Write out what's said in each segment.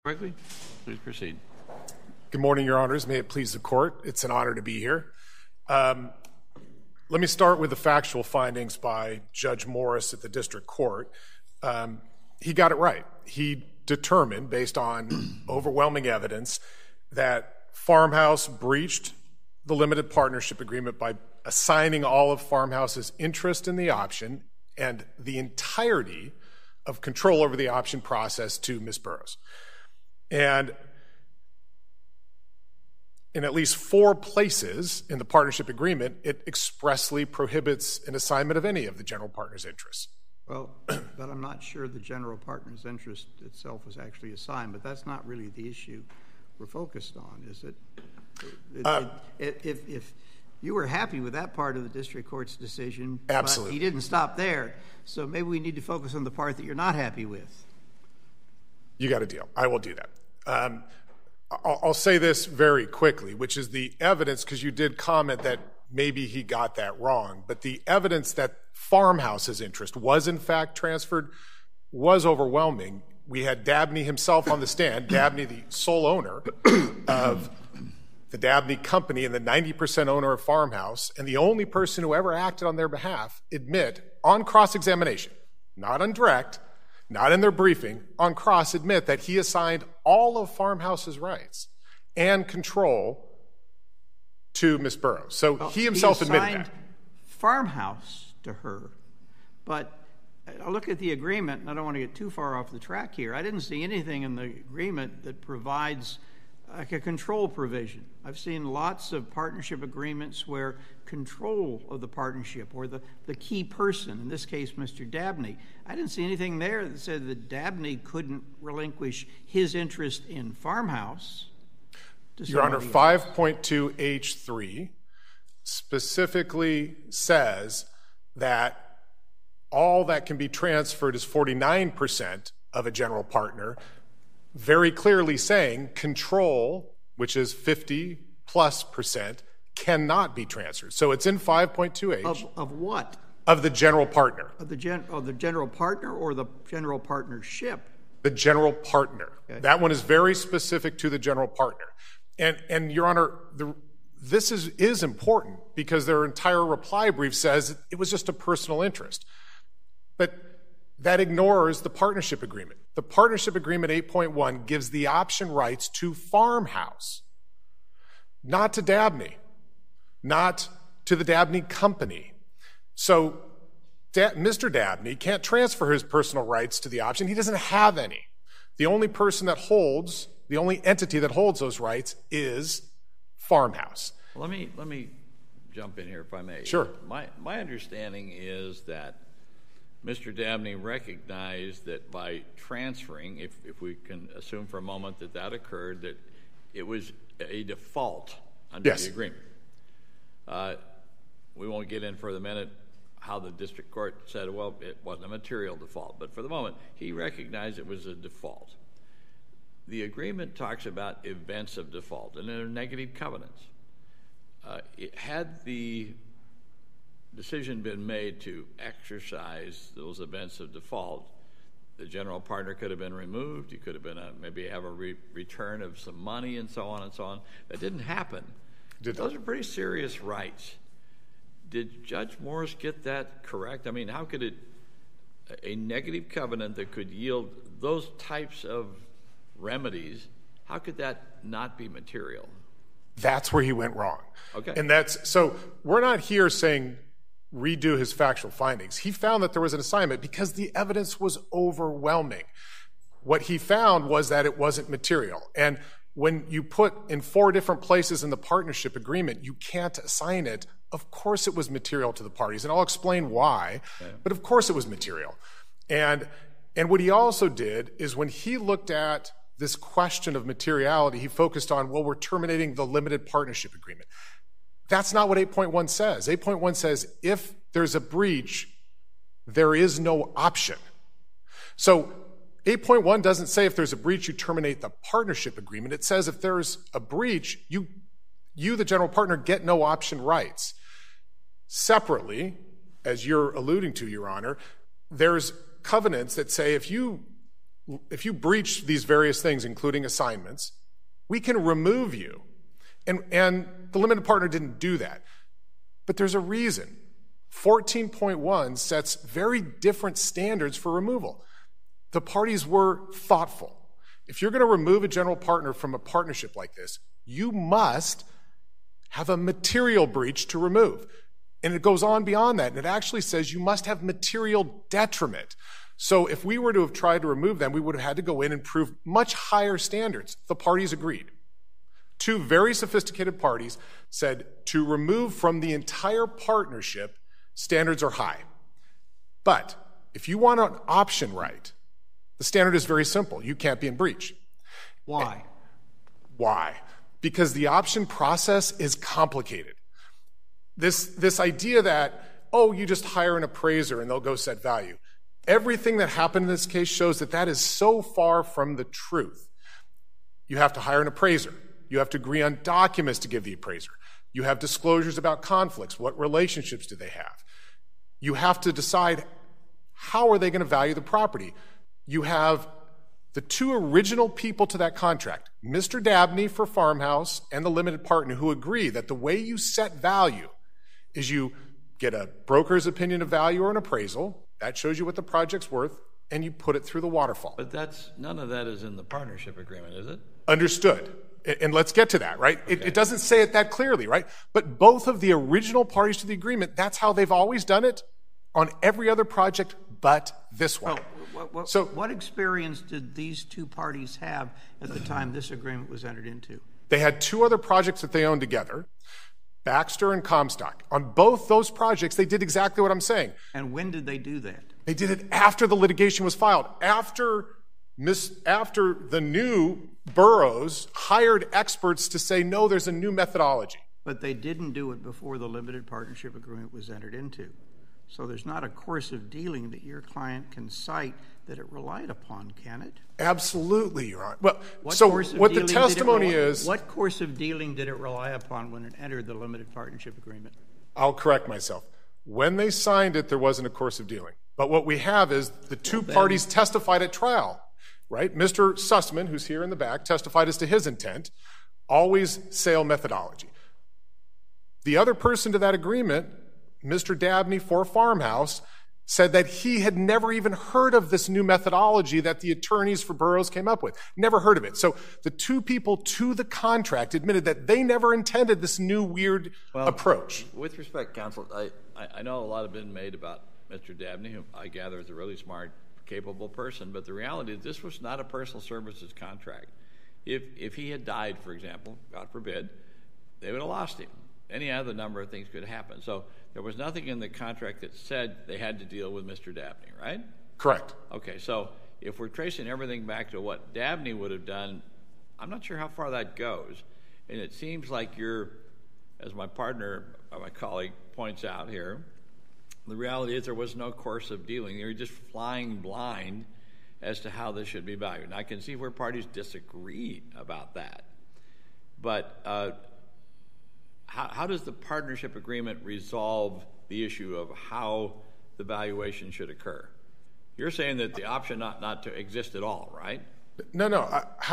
Quigley, please proceed. Good morning, Your Honors. May it please the Court. It's an honor to be here. Let me start with the factual findings by Judge Morris at the District Court. He got it right. He determined, based on overwhelming evidence, that Farmhouse breached the limited partnership agreement by assigning all of Farmhouse's interest in the option and the entirety of control over the option process to Ms. Burrows. And in at least 4 places in the partnership agreement, it expressly prohibits an assignment of any of the general partner's interests. Well, but I'm not sure the general partner's interest itself was actually assigned, but that's not really the issue we're focused on, is it? If you were happy with that part of the district court's decision, absolutely, but he didn't stop there, so maybe we need to focus on the part that you're not happy with. You got a deal. I will do that. I'll say this very quickly, which is the evidence, because you did comment that maybe he got that wrong, but the evidence that Farmhouse's interest was in fact transferred was overwhelming. We had Dabney himself on the stand, Dabney, the sole owner of the Dabney Company and the 90% owner of Farmhouse, and the only person who ever acted on their behalf, admit on cross-examination, not on direct, not in their briefing, on cross, admit that he assigned all of Farmhouse's rights and control to Ms. Burrows. So he himself admitted that. He assigned Farmhouse to her, but I look at the agreement, and I don't want to get too far off the track here. I didn't see anything in the agreement that provides like a control provision. I've seen lots of partnership agreements where control of the partnership or the key person, in this case Mr. Dabney, I didn't see anything there that said that Dabney couldn't relinquish his interest in Farmhouse to Your Honor, somebody else. 5.2H3 specifically says that all that can be transferred is 49% of a general partner, very clearly saying control, which is 50+%, cannot be transferred. So it's in 5.2H. Of what? Of the general partner. Of the general partner or the general partnership? The general partner. Okay. That one is very specific to the general partner. And Your Honor, this is important because their entire reply brief says it was just a personal interest. But that ignores the partnership agreement. The partnership agreement 8.1 gives the option rights to Farmhouse, not to Dabney, not to the Dabney Company. So Mr. Dabney can't transfer his personal rights to the option. He doesn't have any. The only entity that holds those rights is Farmhouse. Let me jump in here if I may. Sure. My understanding is that Mr. Dabney recognized that by transferring, if we can assume for a moment that occurred, that it was a default under the agreement. We won't get in for the minute how the district court said, well, it wasn't a material default. But for the moment, he recognized it was a default. The agreement talks about events of default, and there are negative covenants. Had the decision been made to exercise those events of default, the general partner could have been removed. You could have been maybe have a return of some money and so on and so on. That didn't happen. Those are pretty serious rights. Did Judge Morris get that correct? I mean, how could a negative covenant that could yield those types of remedies, how could that not be material? That's where he went wrong. Okay. And so we're not here saying redo his factual findings. He found that there was an assignment because the evidence was overwhelming. What he found was that it wasn't material. And when you put in 4 different places in the partnership agreement, you can't assign it. Of course it was material to the parties, and I'll explain why, but of course it was material. And what he also did is when he looked at this question of materiality, he focused on, well, we're terminating the limited partnership agreement. That's not what 8.1 says. 8.1 says if there's a breach, there is no option. So 8.1 doesn't say if there's a breach, you terminate the partnership agreement. It says if there's a breach, you, the general partner, get no option rights. Separately, as you're alluding to, Your Honor, there's covenants that say if you breach these various things, including assignments, we can remove you. And the limited partner didn't do that. But there's a reason. 14.1 sets very different standards for removal. The parties were thoughtful. If you're going to remove a general partner from a partnership like this, you must have a material breach to remove. And it goes on beyond that, and it actually says you must have material detriment. So if we were to have tried to remove them, we would have had to go in and prove much higher standards. The parties agreed. Two very sophisticated parties said to remove from the entire partnership, standards are high. But if you want an option right, the standard is very simple. You can't be in breach. Why? Why? Because the option process is complicated. This idea that, oh, you just hire an appraiser and they'll go set value. Everything that happened in this case shows that that is so far from the truth. You have to hire an appraiser. You have to agree on documents to give the appraiser. You have disclosures about conflicts. What relationships do they have? You have to decide how are they going to value the property. You have the two original people to that contract, Mr. Dabney for Farmhouse and the limited partner, who agree that the way you set value is you get a broker's opinion of value or an appraisal. That shows you what the project's worth, and you put it through the waterfall. But none of that is in the partnership agreement, is it? Understood. And let's get to that, right? Okay. It doesn't say it that clearly, right? But both of the original parties to the agreement, that's how they've always done it on every other project but this one. So what experience did these two parties have at the time this agreement was entered into? They had two other projects that they owned together, Baxter and Comstock. On both those projects, they did exactly what I'm saying. And when did they do that? They did it after the litigation was filed, after the new boroughs hired experts to say, no, there's a new methodology. But they didn't do it before the limited partnership agreement was entered into. So there's not a course of dealing that your client can cite that it relied upon, can it? Absolutely, Your Honor. Well, What the testimony is... What course of dealing did it rely upon when it entered the limited partnership agreement? I'll correct myself. When they signed it, there wasn't a course of dealing. But what we have is the two parties testified at trial, right? Mr. Sussman, who's here in the back, testified as to his intent, always sale methodology. The other person to that agreement, Mr. Dabney for Farmhouse, said that he had never even heard of this new methodology that the attorneys for boroughs came up with. Never heard of it. So the two people to the contract admitted that they never intended this new weird approach. With respect, counsel, I know a lot has been made about Mr. Dabney, who I gather is a really smart, capable person, but the reality is this was not a personal services contract. If he had died, for example, God forbid, they would have lost him. Any other number of things could happen. So there was nothing in the contract that said they had to deal with Mr. Dabney, right? Correct. Okay, so if we're tracing everything back to what Dabney would have done, I'm not sure how far that goes. And it seems like you're, as my partner, or my colleague points out here, the reality is there was no course of dealing. You're just flying blind as to how this should be valued. And I can see where parties disagree about that. But how does the partnership agreement resolve the issue of how the valuation should occur? You're saying that the option not to exist at all, right? No.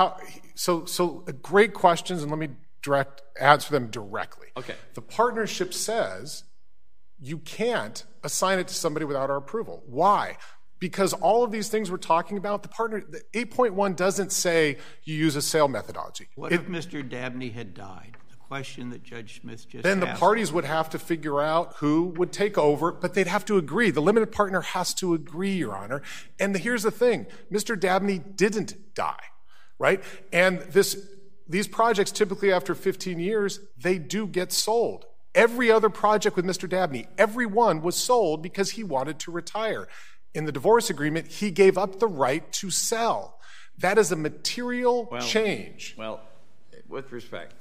So great questions, and let me answer them directly. Okay. The partnership says you can't assign it to somebody without our approval. Why? Because all of these things we're talking about, the 8.1 doesn't say you use a sale methodology. What if Mr. Dabney had died? The question that Judge Smith just then asked. The parties would have to figure out who would take over, but they'd have to agree. The limited partner has to agree, Your Honor. And here's the thing. Mr. Dabney didn't die, right? And these projects, typically after 15 years, they do get sold. Every other project with Mr. Dabney, every one was sold because he wanted to retire. In the divorce agreement, he gave up the right to sell. That is a material change. Well, with respect,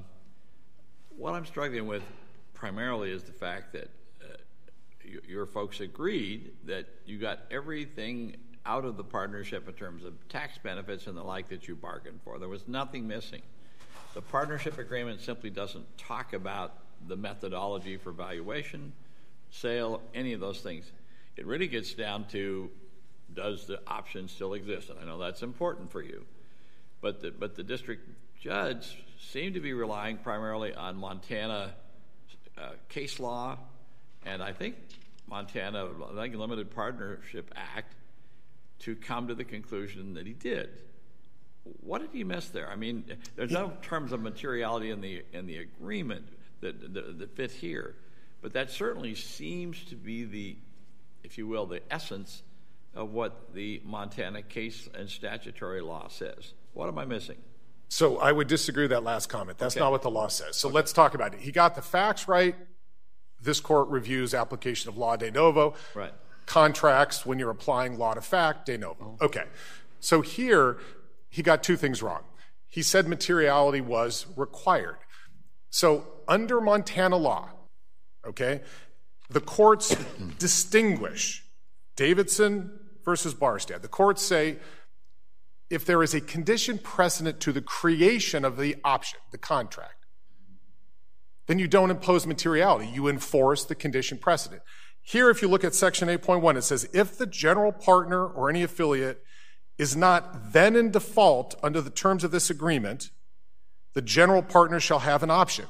what I'm struggling with primarily is the fact that your folks agreed that you got everything out of the partnership in terms of tax benefits and the like that you bargained for. There was nothing missing. The partnership agreement simply doesn't talk about the methodology for valuation, sale, any of those things. It really gets down to does the option still exist? And I know that's important for you. But the district judge seemed to be relying primarily on Montana case law, and I think Montana Limited Partnership Act to come to the conclusion that he did. What did he miss there? I mean, there's no terms of materiality in the agreement that fit here, but that certainly seems to be the, if you will, the essence of what the Montana case and statutory law says. What am I missing? So I would disagree with that last comment. That's not what the law says. So let's talk about it. He got the facts right. This court reviews application of law de novo. Right. Contracts, when you're applying law to fact, de novo. Okay. So here, he got two things wrong. He said materiality was required. So under Montana law, okay, the courts distinguish Davidson versus Barstad. The courts say if there is a condition precedent to the creation of the option, the contract, then you don't impose materiality. You enforce the condition precedent. Here, if you look at Section 8.1, it says, if the general partner or any affiliate is not then in default under the terms of this agreement, the general partner shall have an option.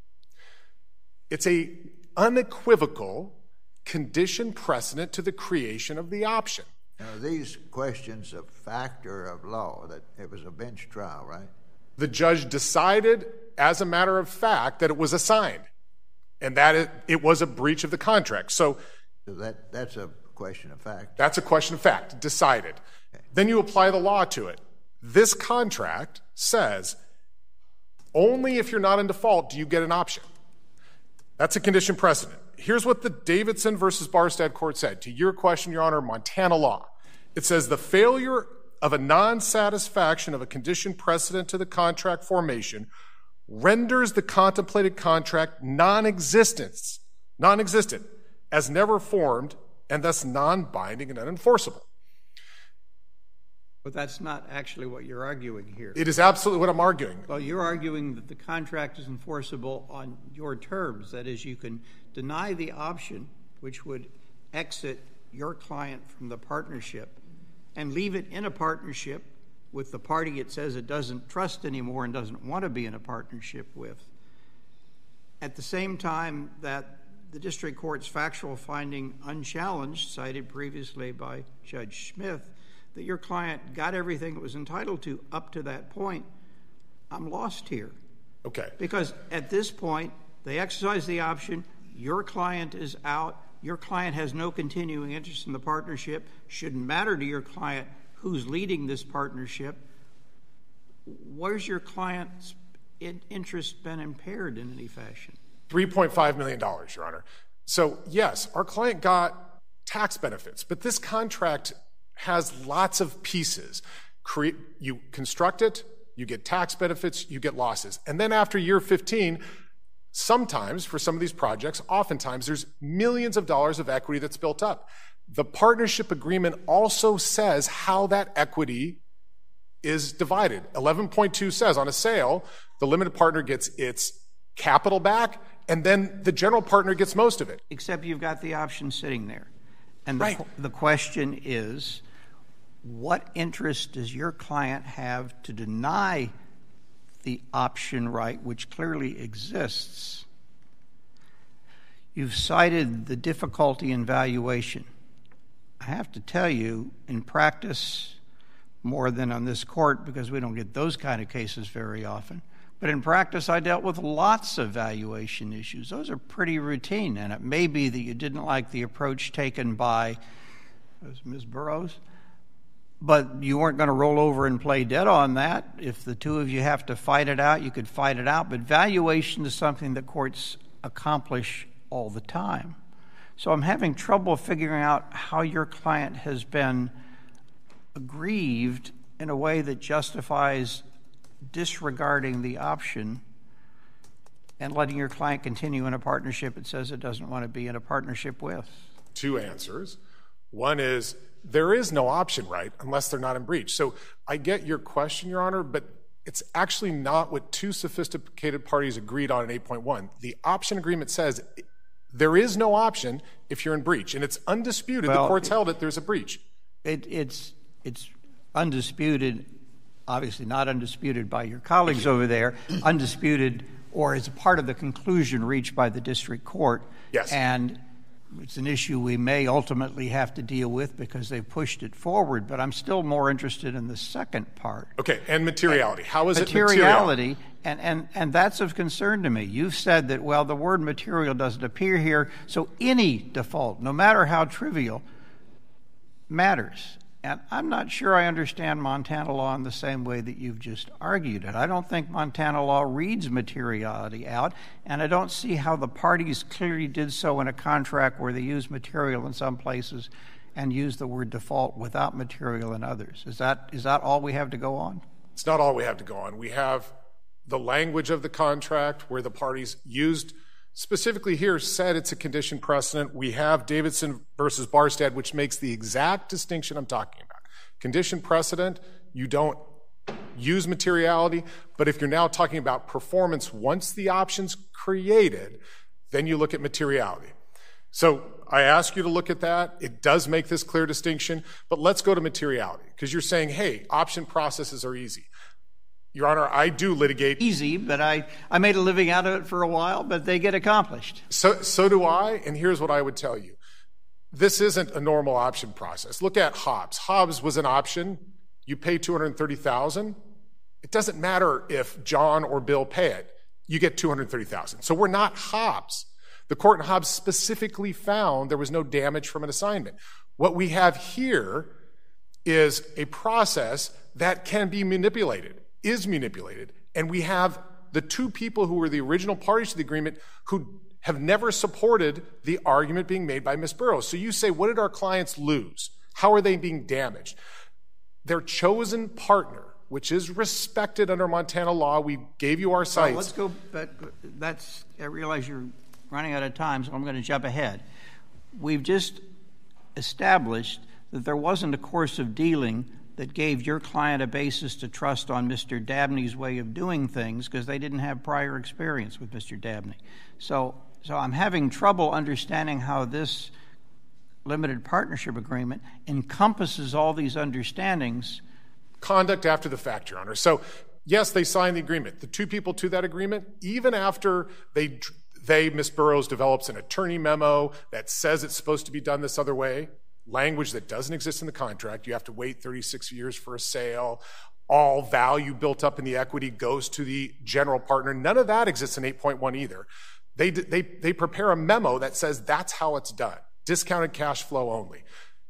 It's a unequivocal condition precedent to the creation of the option. Now, these questions of fact or of law, that it was a bench trial, right? The judge decided, as a matter of fact, that it was assigned and that it was a breach of the contract. So that's a question of fact. That's a question of fact, decided. Okay. Then you apply the law to it. This contract says only if you're not in default do you get an option. That's a condition precedent. Here's what the Davidson versus Barstad court said. To your question, Your Honor, Montana law. It says the failure of a non-satisfaction of a condition precedent to the contract formation renders the contemplated contract non-existent, as never formed, and thus non-binding and unenforceable. But that's not actually what you're arguing here. It is absolutely what I'm arguing. Well, you're arguing that the contract is enforceable on your terms. That is, you can deny the option, which would exit your client from the partnership, and leave it in a partnership with the party it says it doesn't trust anymore and doesn't want to be in a partnership with. At the same time that the district court's factual finding unchallenged, cited previously by Judge Smith, that your client got everything it was entitled to up to that point, I'm lost here. Okay. Because at this point, they exercise the option, your client is out, your client has no continuing interest in the partnership, shouldn't matter to your client who's leading this partnership. Where's your client's interest been impaired in any fashion? $3.5 million, Your Honor. So, yes, our client got tax benefits, but this contract has lots of pieces. You construct it, you get tax benefits, you get losses. And then after year 15, sometimes, for some of these projects, oftentimes there's millions of dollars of equity that's built up. The partnership agreement also says how that equity is divided. 11.2 says on a sale, the limited partner gets its capital back, and then the general partner gets most of it. Except you've got the option sitting there. And right. The question is, what interest does your client have to deny the option right, which clearly exists? You've cited the difficulty in valuation. I have to tell you, in practice, more than on this court, because we don't get those kind of cases very often, but in practice I dealt with lots of valuation issues. Those are pretty routine, and it may be that you didn't like the approach taken by Ms. Burroughs, but you weren't going to roll over and play dead on that. If the two of you have to fight it out, you could fight it out, but valuation is something that courts accomplish all the time. So I'm having trouble figuring out how your client has been aggrieved in a way that justifies disregarding the option and letting your client continue in a partnership it says it doesn't want to be in a partnership with. Two answers. One is there is no option right unless they're not in breach. So I get your question, Your Honor, but it's actually not what two sophisticated parties agreed on in 8.1. The option agreement says there is no option if you're in breach, and it's undisputed. The court's held it, there's a breach. It's undisputed, obviously not undisputed by your colleagues over there, undisputed or is a part of the conclusion reached by the district court. Yes. And it's an issue we may ultimately have to deal with because they've pushed it forward, but I'm still more interested in the second part. Okay, and materiality. How is it material? Materiality, and that's of concern to me. You've said that, well, the word material doesn't appear here, so any default, no matter how trivial, matters. And I'm not sure I understand Montana law in the same way that you've just argued it. I don't think Montana law reads materiality out, and I don't see how the parties clearly did so in a contract where they use material in some places and use the word default without material in others. Is that all we have to go on? It's not all we have to go on. We have the language of the contract where the parties used, specifically here, said it's a condition precedent. We have Davidson versus Barstad, which makes the exact distinction I'm talking about. Condition precedent, you don't use materiality, but if you're now talking about performance once the option's created, then you look at materiality. So I ask you to look at that. It does make this clear distinction, but let's go to materiality, because you're saying, hey, option processes are easy. Your Honor, I do litigate. Easy, but I made a living out of it for a while, but they get accomplished. So do I, and here's what I would tell you. This isn't a normal option process. Look at Hobbs. Hobbs was an option. You pay $230,000. It doesn't matter if John or Bill pay it. You get $230,000. So we're not Hobbs. The court in Hobbs specifically found there was no damage from an assignment. What we have here is a process that can be manipulated. Is manipulated, and we have the two people who were the original parties to the agreement who have never supported the argument being made by Ms. Burroughs. So you say, what did our clients lose? How are they being damaged? Their chosen partner, which is respected under Montana law, we gave you our sites. Well, let's go, but I realize you're running out of time, so I'm going to jump ahead. We've just established that there wasn't a course of dealing that gave your client a basis to trust on Mr. Dabney's way of doing things because they didn't have prior experience with Mr. Dabney. So I'm having trouble understanding how this limited partnership agreement encompasses all these understandings. Conduct after the fact, Your Honor. So, yes, they signed the agreement. The two people to that agreement, even after Ms. Burroughs develops an attorney memo that says it's supposed to be done this other way, language that doesn't exist in the contract. You have to wait 36 years for a sale. All value built up in the equity goes to the general partner. None of that exists in 8.1 either. They prepare a memo that says that's how it's done. Discounted cash flow only.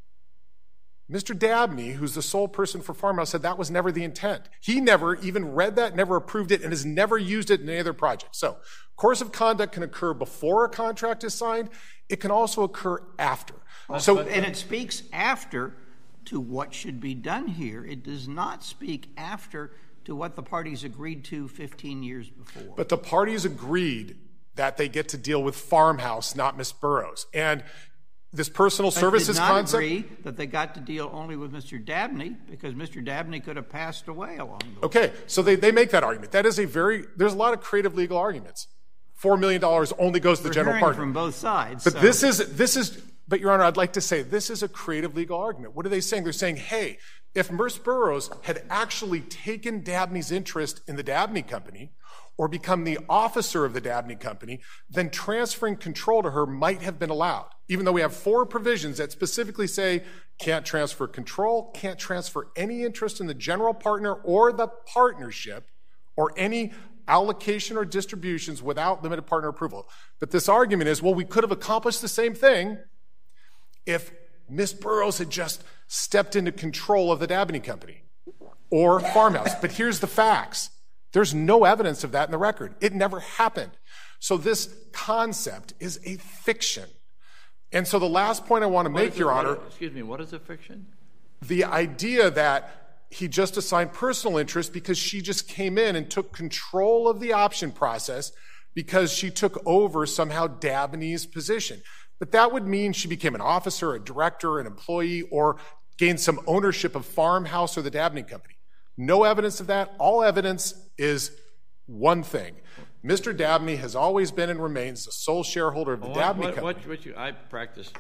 Mr. Dabney, who's the sole person for Farmhouse, said that was never the intent. He never even read that, never approved it, and has never used it in any other project. So, course of conduct can occur before a contract is signed. It can also occur after. And it speaks after to what should be done here. It does not speak after to what the parties agreed to 15 years before. But the parties agreed that they get to deal with Farmhouse, not Ms. Burroughs. And this personal services concept... They did not agree that they got to deal only with Mr. Dabney because Mr. Dabney could have passed away along the way. Okay, so they make that argument. That is there's a lot of creative legal arguments. $4 million only goes to the general partner. From both sides. But this is, but Your Honor, I'd like to say this is a creative legal argument. What are they saying? They're saying, hey, if Ms. Burroughs had actually taken Dabney's interest in the Dabney Company or become the officer of the Dabney Company, then transferring control to her might have been allowed, even though we have 4 provisions that specifically say can't transfer control, can't transfer any interest in the general partner or the partnership or any allocation or distributions without limited partner approval. But this argument is, well, we could have accomplished the same thing if Ms. Burroughs had just stepped into control of the Dabney Company or Farmhouse. But here's the facts. There's no evidence of that in the record. It never happened. So this concept is a fiction. And so the last point I want to make, Your Honor... Excuse me, what is a fiction? The idea that he just assigned personal interest because she just came in and took control of the option process because she took over somehow Dabney's position. But that would mean she became an officer, a director, an employee, or gained some ownership of Farmhouse or the Dabney Company. No evidence of that. All evidence is one thing. Mr. Dabney has always been and remains the sole shareholder of the Dabney Company. I practiced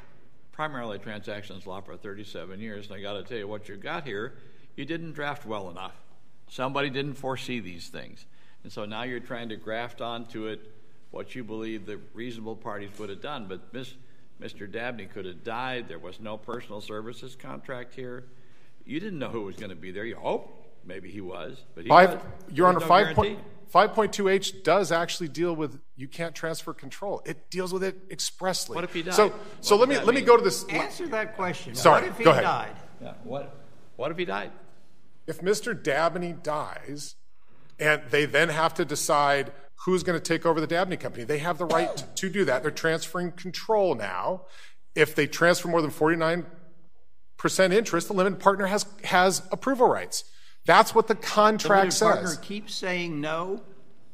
primarily transactions law for 37 years, and I got to tell you, what you got here, you didn't draft well enough. Somebody didn't foresee these things. And so now you're trying to graft onto it what you believe the reasonable parties would have done. But Mr. Dabney could have died. There was no personal services contract here. You didn't know who was going to be there. You hoped maybe he was. But Your Honor, 5.2H does actually deal with you can't transfer control. It deals with it expressly. What if he died? So let me go to this. Answer that question. Sorry, what if he go ahead. died? Yeah. What if he died? If Mr. Dabney dies, and they then have to decide who's going to take over the Dabney company, they have the right to do that. They're transferring control now. If they transfer more than 49% interest, the limited partner has approval rights. That's what the contract The limited says. partner keeps saying no.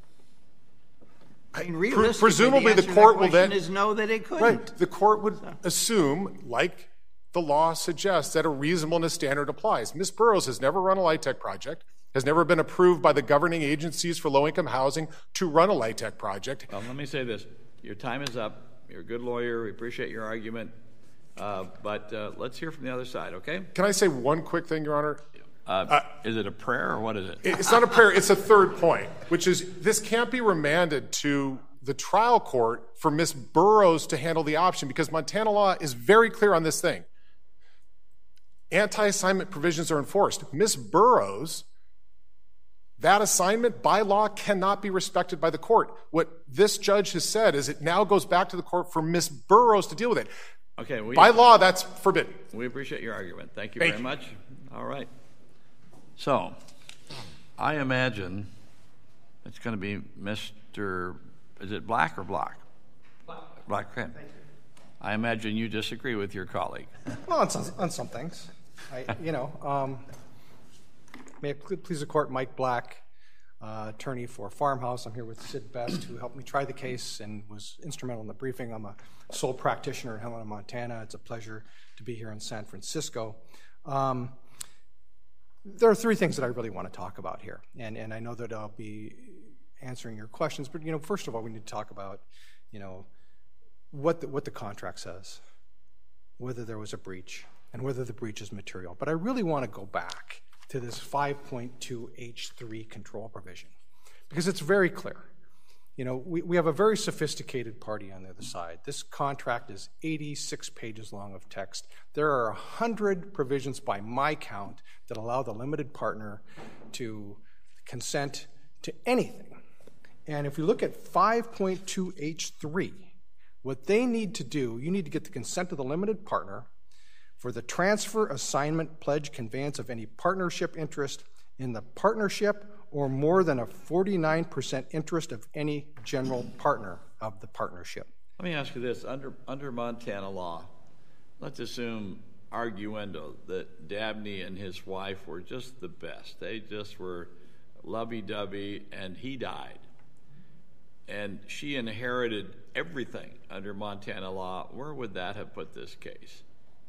I mean, Presumably, the the court will then then is no that it couldn't. Right. The court would assume, like the law suggests, that a reasonableness standard applies. Ms. Burroughs has never run a LIHTC project, has never been approved by the governing agencies for low-income housing to run a LIHTC project. Well, let me say this. Your time is up. You're a good lawyer. We appreciate your argument. But let's hear from the other side, okay? Can I say one quick thing, Your Honor? Is it a prayer or what is it? It's not a prayer. It's a third point, which is this can't be remanded to the trial court for Ms. Burroughs to handle the option, because Montana law is very clear on this thing. Anti-assignment provisions are enforced. Ms. Burroughs, that assignment by law cannot be respected by the court. What this judge has said is it now goes back to the court for Ms. Burroughs to deal with it. Okay. By law, that's forbidden. We appreciate your argument. Thank you very much. All right. So, I imagine it's going to be Mr. Is it Black or Block? Black. Thank you. I imagine you disagree with your colleague. Well, on some things. May it please the court, Mike Black, attorney for Farmhouse. I'm here with Sid Best, who helped me try the case and was instrumental in the briefing. I'm a sole practitioner in Helena, Montana. It's a pleasure to be here in San Francisco. There are three things that I really want to talk about here, and I know that I'll be answering your questions. But first of all, we need to talk about what the contract says, whether there was a breach, and whether the breach is material. But I really want to go back to this 5.2H3 control provision, because it's very clear. We have a very sophisticated party on the other side. This contract is 86 pages long of text. There are 100 provisions by my count that allow the limited partner to consent to anything. And if we look at 5.2H3, what they need to do, you need to get the consent of the limited partner for the transfer, assignment, pledge, conveyance of any partnership interest in the partnership or more than a 49% interest of any general partner of the partnership. Let me ask you this. Under Montana law, let's assume, arguendo, that Dabney and his wife were just the best. They just were lovey-dovey, and he died. And she inherited everything under Montana law. Where would that have put this case?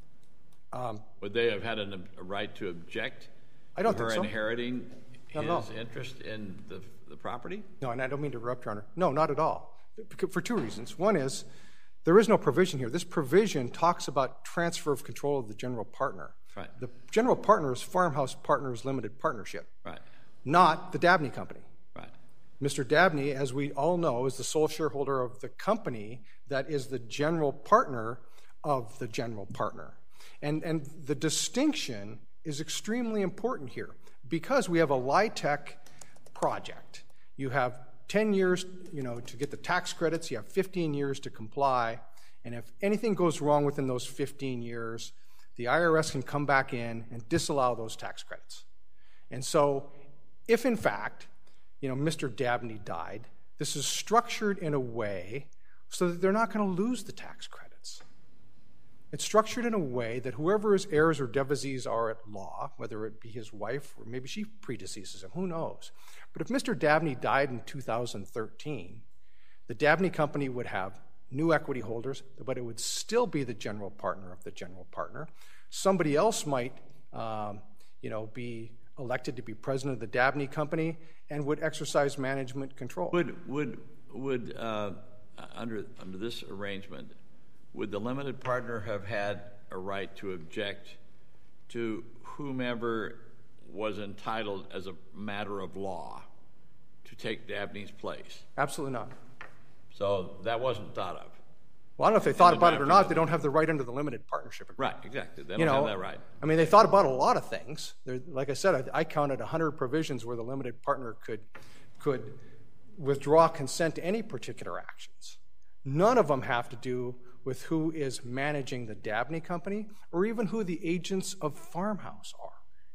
Would they have had a right to object to her inheriting his interest in the property? No, and I don't mean to interrupt, Your Honor. No, not at all. For two reasons. One is there is no provision here. This provision talks about transfer of control of the general partner. Right. The general partner is Farmhouse Partners Limited Partnership, right, not the Dabney Company. Right. Mr. Dabney, as we all know, is the sole shareholder of the company that is the general partner of the general partner. And the distinction is extremely important here because we have a LIHTC project. You have 10 years, to get the tax credits. You have 15 years to comply. And if anything goes wrong within those 15 years, the IRS can come back in and disallow those tax credits. And so if, in fact, Mr. Dabney died, this is structured in a way so that they're not going to lose the tax credits. It's structured in a way that whoever his heirs or devisees are at law, whether it be his wife or maybe she predeceases him, who knows. But if Mr. Dabney died in 2013, the Dabney Company would have new equity holders, but it would still be the general partner of the general partner. Somebody else might, be elected to be president of the Dabney Company and would exercise management control. Would under this arrangement, would the limited partner have had a right to object to whomever was entitled as a matter of law to take Dabney's place? Absolutely not. So that wasn't thought of. Well, I don't know if they thought about it or not. They don't have the right under the limited partnership agreement. Right, exactly. They don't have that right. I mean, they thought about a lot of things. Like I said, I counted 100 provisions where the limited partner could withdraw consent to any particular actions. None of them have to do with who is managing the Dabney company or even who the agents of Farmhouse are.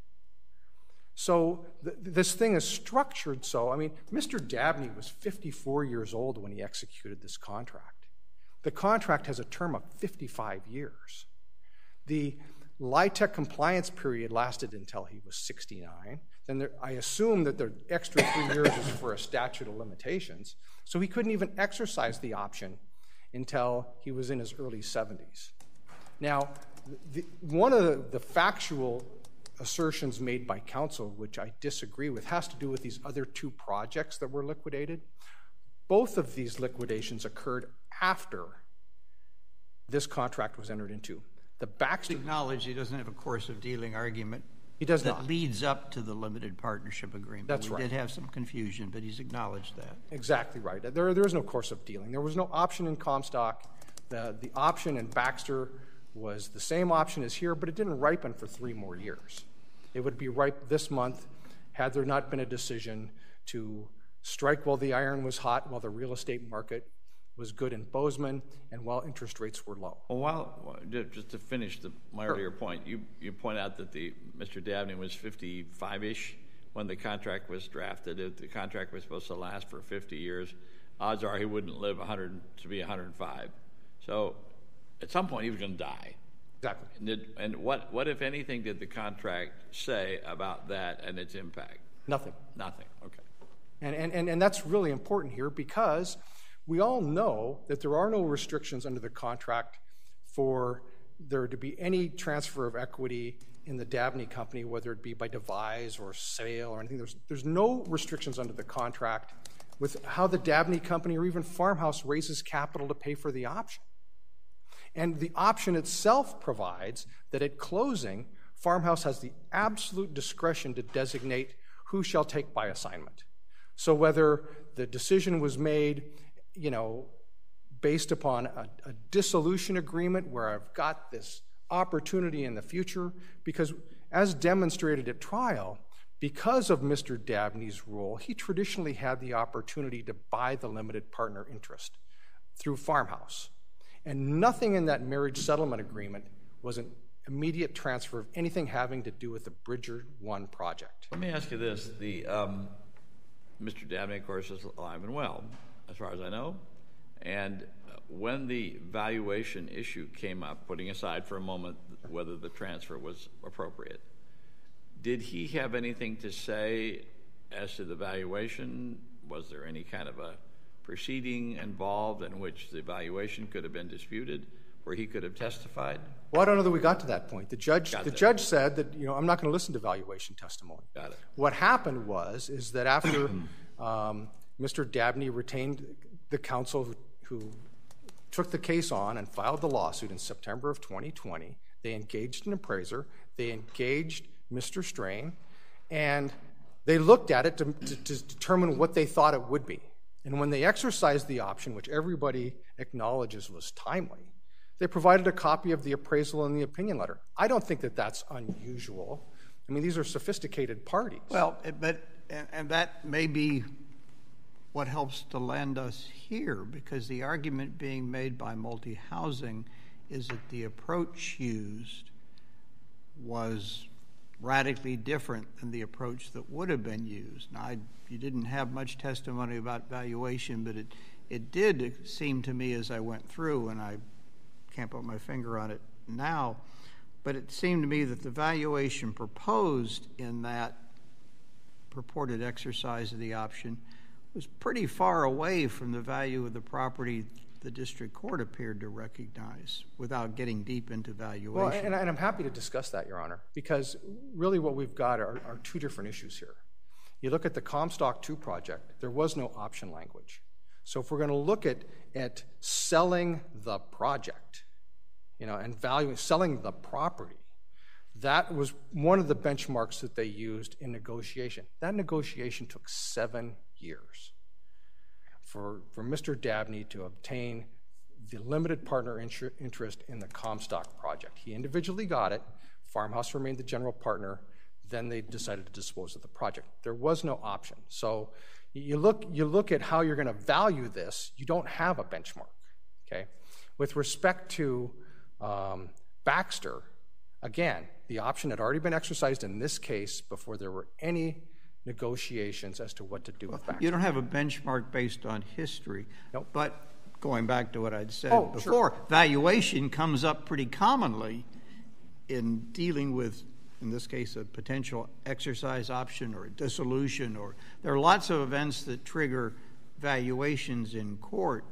So this thing is structured so, I mean, Mr. Dabney was 54 years old when he executed this contract. The contract has a term of 55 years. The LIHTC compliance period lasted until he was 69. Then I assume that the extra 3 years is for a statute of limitations. So he couldn't even exercise the option until he was in his early 70s. Now, one of the factual assertions made by counsel, which I disagree with, has to do with these other two projects that were liquidated. Both of these liquidations occurred after this contract was entered into. The Baxter acknowledged he doesn't have a course of dealing argument. He does not. That leads up to the limited partnership agreement. That's right. We did have some confusion, but he's acknowledged that. Exactly right. There is no course of dealing. There was no option in Comstock. The option in Baxter was the same option as here, but it didn't ripen for 3 more years. It would be ripe this month had there not been a decision to strike while the iron was hot, while the real estate market was good in Bozeman, and while interest rates were low. Well, just to finish my earlier point, you point out that Mr. Dabney was 55-ish when the contract was drafted. If the contract was supposed to last for 50 years, odds are he wouldn't live to be 105. So at some point he was going to die. Exactly. And what, if anything, did the contract say about that and its impact? Nothing. Nothing, okay. And that's really important here because we all know that there are no restrictions under the contract for there to be any transfer of equity in the Dabney company, whether it be by devise or sale or anything. There's no restrictions under the contract with how the Dabney company or even Farmhouse raises capital to pay for the option. And the option itself provides that at closing, Farmhouse has the absolute discretion to designate who shall take by assignment. So whether the decision was made, based upon a dissolution agreement where I've got this opportunity in the future, because as demonstrated at trial, because of Mr. Dabney's rule, he traditionally had the opportunity to buy the limited partner interest through Farmhouse. And nothing in that marriage settlement agreement was an immediate transfer of anything having to do with the Bridger 1 project. Let me ask you this. Mr. Dabney, of course, is alive and well, as far as I know. And when the valuation issue came up, putting aside for a moment whether the transfer was appropriate, did he have anything to say as to the valuation? Was there any kind of a proceeding involved in which the valuation could have been disputed, where he could have testified? Well, I don't know that we got to that point. The judge said that, I'm not going to listen to valuation testimony. Got it. What happened is that after Mr. Dabney retained the counsel who took the case on and filed the lawsuit in September of 2020, they engaged an appraiser, they engaged Mr. Strain, and they looked at it to determine what they thought it would be. And when they exercised the option, which everybody acknowledges was timely, they provided a copy of the appraisal and the opinion letter. I don't think that that's unusual. I mean, these are sophisticated parties. Well, and that may be what helps to land us here, because the argument being made by multi-housing is that the approach used was radically different than the approach that would have been used. Now, you didn't have much testimony about valuation, but it did seem to me as I went through, and I can't put my finger on it now, but it seemed to me that the valuation proposed in that purported exercise of the option was pretty far away from the value of the property the district court appeared to recognize without getting deep into valuation. Well, and I'm happy to discuss that, Your Honor, because really what we've got are two different issues here. You look at the Comstock 2 project, there was no option language. So if we're going to look at selling the project, and selling the property, that was one of the benchmarks that they used in negotiation. That negotiation took 7 years for Mr. Dabney to obtain the limited partner interest in the Comstock project. He individually got it. Farmhouse remained the general partner. Then they decided to dispose of the project. There was no option. So you look at how you're going to value this. You don't have a benchmark. Okay, with respect to Baxter, again, the option had already been exercised in this case before there were any negotiations as to what to do with Baxter. You don't have a benchmark based on history. Nope. But going back to what I'd said before, sure. Valuation comes up pretty commonly in dealing with, in this case, a potential exercise option or a dissolution, or there are lots of events that trigger valuations in court.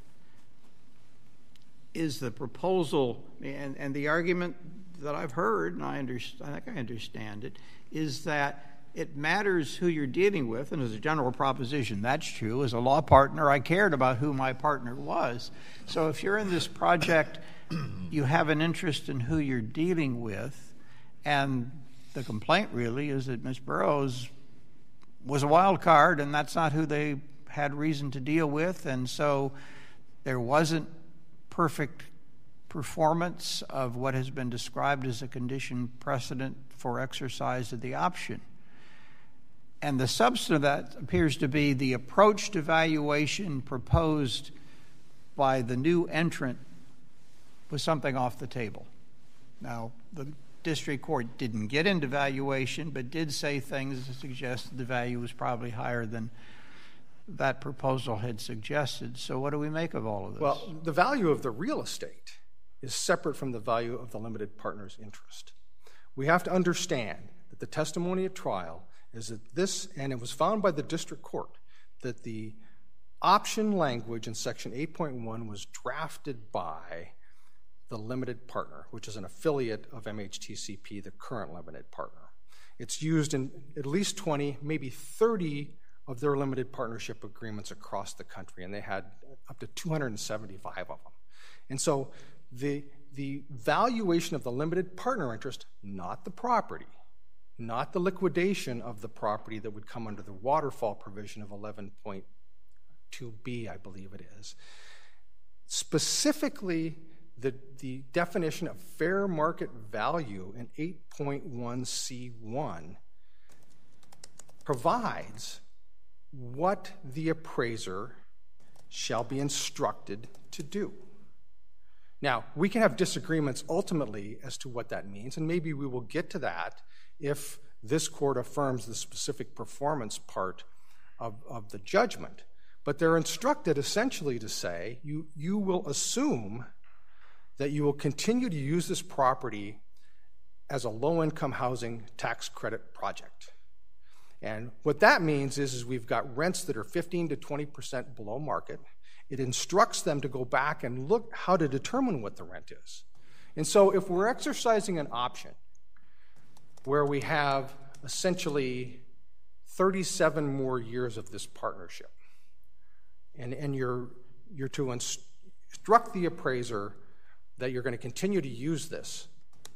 Is the proposal, and the argument that I've heard, and I think I understand it, is that it matters who you're dealing with, and as a general proposition, that's true. As a law partner, I cared about who my partner was. So if you're in this project, you have an interest in who you're dealing with, and the complaint really is that Ms. Burroughs was a wild card, and that's not who they had reason to deal with, and so there wasn't perfect performance of what has been described as a condition precedent for exercise of the option. And the substance of that appears to be the approach to valuation proposed by the new entrant was something off the table. Now, the district court didn't get into valuation, but did say things that suggested the value was probably higher than that proposal had suggested. So what do we make of all of this? Well, the value of the real estate is separate from the value of the limited partner's interest. We have to understand that the testimony at trial is that this, and it was found by the district court, that the option language in Section 8.1 was drafted by the limited partner, which is an affiliate of MHTCP, the current limited partner. It's used in at least 20, maybe 30 of their limited partnership agreements across the country, and they had up to 275 of them. And so the valuation of the limited partner interest, not the property, not the liquidation of the property that would come under the waterfall provision of 11.2b, I believe it is. Specifically, the definition of fair market value in 8.1c1 provides what the appraiser shall be instructed to do. Now, we can have disagreements ultimately as to what that means, and maybe we will get to that if this court affirms the specific performance part of the judgment. But they're instructed essentially to say, you will assume that you will continue to use this property as a low-income housing tax credit project. And what that means is we've got rents that are 15 to 20% below market. It instructs them to go back and look how to determine what the rent is. And so if we're exercising an option where we have essentially 37 more years of this partnership, and you're to instruct the appraiser that you're going to continue to use this,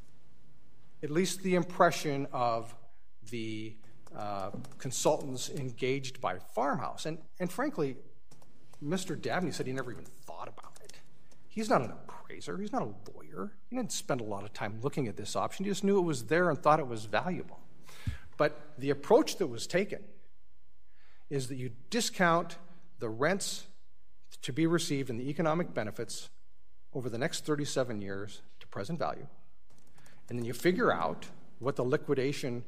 at least the impression of the consultants engaged by Farmhouse, and frankly, Mr. Dabney said he never even thought about it. He's not an appraiser. He's not a lawyer. He didn't spend a lot of time looking at this option. He just knew it was there and thought it was valuable. But the approach that was taken is that you discount the rents to be received and the economic benefits over the next 37 years to present value, and then you figure out what the liquidation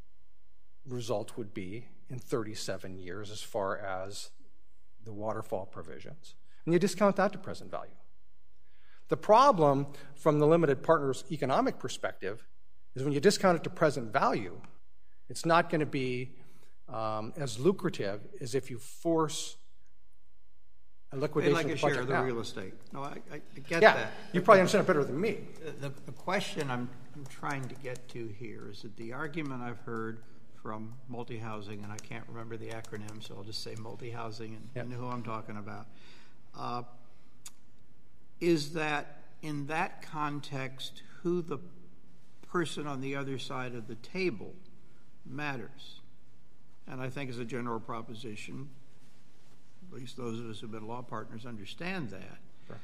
result would be in 37 years as far as the waterfall provisions, and you discount that to present value. The problem from the limited partner's economic perspective is when you discount it to present value, it's not going to be as lucrative as if you force a liquidation like of a the share project of the now. real estate. No, I get Yeah, that. you probably understand it better than me. The question I'm trying to get to here is that the argument I've heard from multi-housing, and I can't remember the acronym, so I'll just say multi-housing and you know who I'm talking about, is that in that context, who the person on the other side of the table matters. And I think as a general proposition, at least those of us who've been law partners understand that. Sure.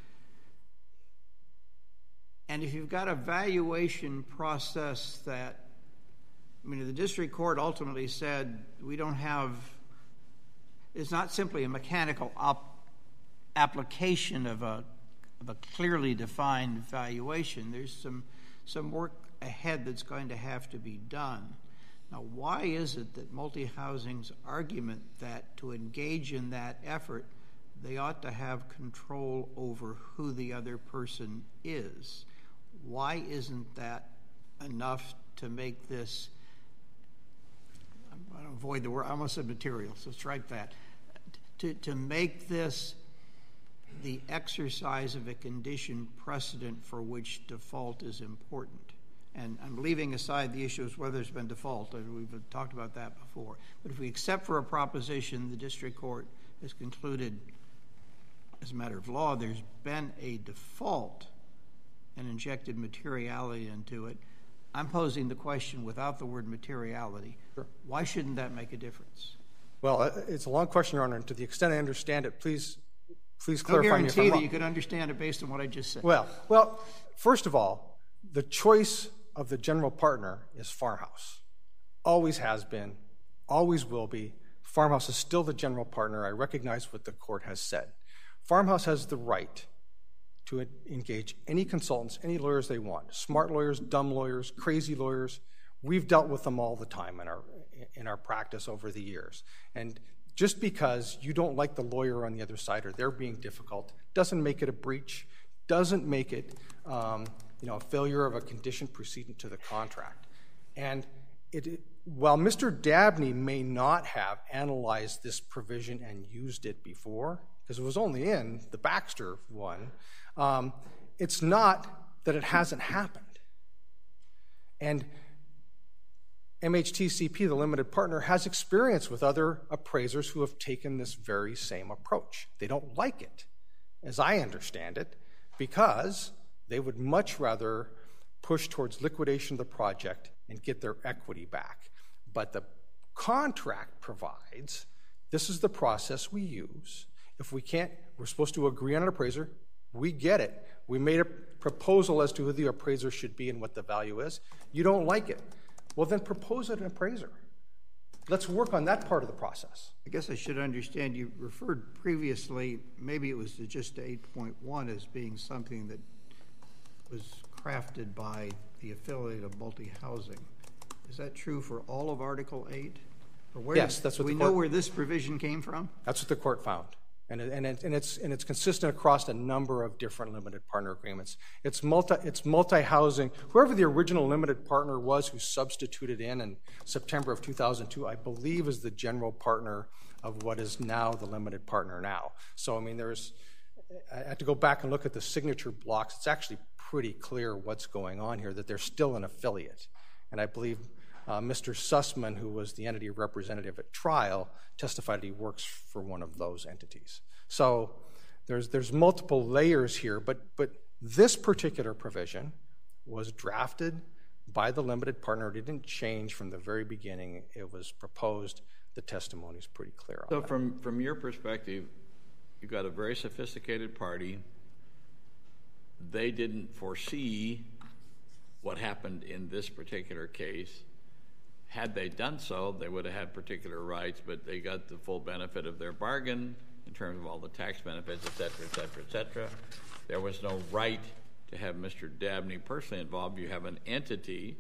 And if you've got a valuation process that, I mean, the district court ultimately said we don't have, it's not simply a mechanical application of a clearly defined valuation. There's some work ahead that's going to have to be done. Now, why is it that multi-housing's argument that to engage in that effort, they ought to have control over who the other person is? Why isn't that enough to make this, I avoid the word, I almost said material, so strike that, to make this the exercise of a condition precedent for which default is important? And I'm leaving aside the issue of whether there's been default. We've talked about that before. But if we accept for a proposition the district court has concluded, as a matter of law, there's been a default and injected materiality into it, I'm posing the question without the word materiality. Sure. Why shouldn't that make a difference? Well, it's a long question, Your Honor, and to the extent I understand it, please clarify me if I'm No wrong. guarantee that you could understand it based on what I just said. Well, first of all, the choice of the general partner is Farmhouse. Always has been, always will be. Farmhouse is still the general partner. I recognize what the court has said. Farmhouse has the right to engage any consultants, any lawyers they want, smart lawyers, dumb lawyers, crazy lawyers. We've dealt with them all the time in our practice over the years. And just because you don't like the lawyer on the other side or they're being difficult doesn't make it a breach, doesn't make it a failure of a condition precedent to the contract. And while Mr. Dabney may not have analyzed this provision and used it before, because it was only in the Baxter one, it's not that it hasn't happened. And MHTCP, the limited partner, has experience with other appraisers who have taken this very same approach. They don't like it, as I understand it, because they would much rather push towards liquidation of the project and get their equity back. But the contract provides, this is the process we use. If we can't, we're supposed to agree on an appraiser. We get it. We made a proposal as to who the appraiser should be and what the value is. You don't like it. Well, then propose an appraiser. Let's work on that part of the process. I guess I should understand, you referred previously, maybe it was to just 8.1 as being something that was crafted by the affiliate of multi-housing. Is that true for all of Article 8? Or where yes, that's what we know where this provision came from? That's what the court found. And it's consistent across a number of different limited partner agreements. It's multi-housing. Whoever the original limited partner was who substituted in September of 2002, I believe is the general partner of what is now the limited partner now. So, I mean, I had to go back and look at the signature blocks. It's actually pretty clear what's going on here, that they're still an affiliate. And I believe Mr. Sussman, who was the entity representative at trial, testified he works for one of those entities. So there's multiple layers here, but this particular provision was drafted by the limited partner. It didn't change from the very beginning. It was proposed. The testimony is pretty clear on that. So from your perspective, you've got a very sophisticated party. They didn't foresee what happened in this particular case. Had they done so, they would have had particular rights, but they got the full benefit of their bargain in terms of all the tax benefits, et cetera, et cetera, et cetera. There was no right to have Mr. Dabney personally involved. You have an entity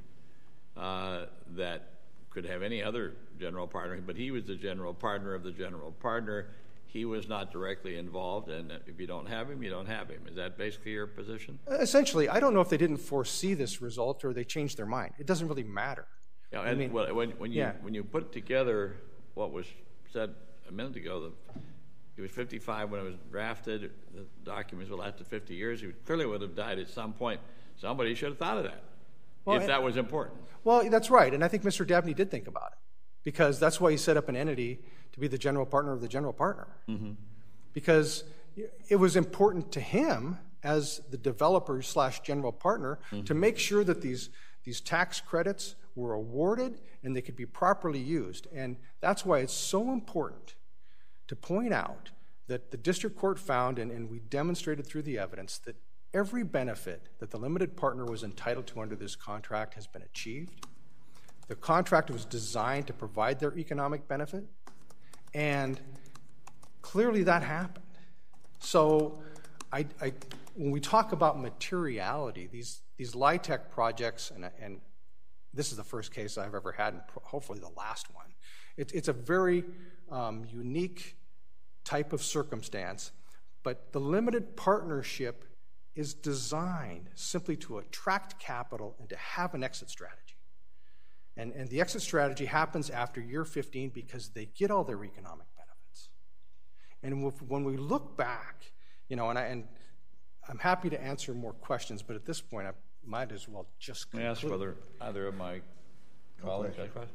that could have any other general partner, but he was the general partner of the general partner. He was not directly involved, and if you don't have him, you don't have him. Is that basically your position? Essentially, I don't know if they didn't foresee this result or they changed their mind. It doesn't really matter. Yeah, and when you put together what was said a minute ago, he was 55 when it was drafted. The documents will last 50 years. He clearly would have died at some point. Somebody should have thought of that, if that was important. Well, that's right, and I think Mr. Dabney did think about it. because that's why he set up an entity to be the general partner of the general partner. Because it was important to him as the developer / general partner to make sure that these tax credits were awarded and they could be properly used. And that's why it's so important to point out that the district court found, and we demonstrated through the evidence, that every benefit that the limited partner was entitled to under this contract has been achieved. The contract was designed to provide their economic benefit, and clearly that happened. So when we talk about materiality, these LIHTC projects, and this is the first case I've ever had, and hopefully the last one, it's a very unique type of circumstance, but the limited partnership is designed simply to attract capital and to have an exit strategy. And the exit strategy happens after year 15 because they get all their economic benefits. And when we look back, and I'm happy to answer more questions, but at this point I might as well just conclude. May I ask whether either of my colleagues have questions?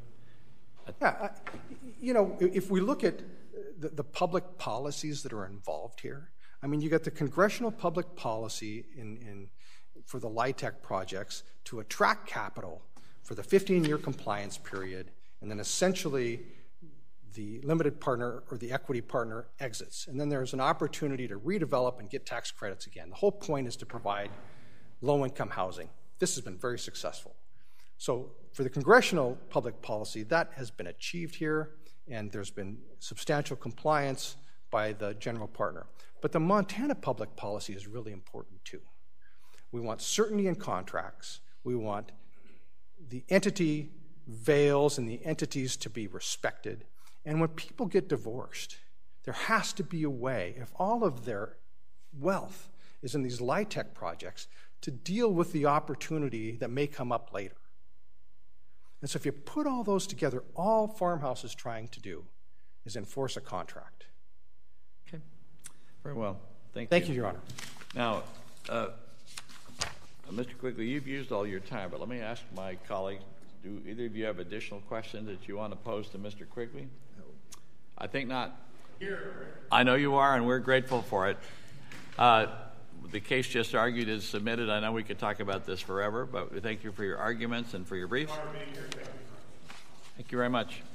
Yeah, if we look at the public policies that are involved here, I mean, you got the congressional public policy for the LIHTC projects to attract capital for the 15-year compliance period, and then essentially the limited partner or the equity partner exits. And then there's an opportunity to redevelop and get tax credits again. The whole point is to provide low-income housing. This has been very successful. So for the congressional public policy, that has been achieved here, and there's been substantial compliance by the general partner. But the Montana public policy is really important too. We want certainty in contracts. We want the entity veils and the entities to be respected. And when people get divorced, there has to be a way, if all of their wealth is in these LIHTC projects, to deal with the opportunity that may come up later. And so if you put all those together, all Farmhouse is trying to do is enforce a contract. Okay. Very well. Thank you. Thank you, Your Honor. Now, Mr. Quigley, you've used all your time, but let me ask my colleagues, do either of you have additional questions that you want to pose to Mr. Quigley? No. I think not. Here. I know you are, and we're grateful for it. The case just argued is submitted. I know we could talk about this forever, but we thank you for your arguments and for your briefs. Thank you very much.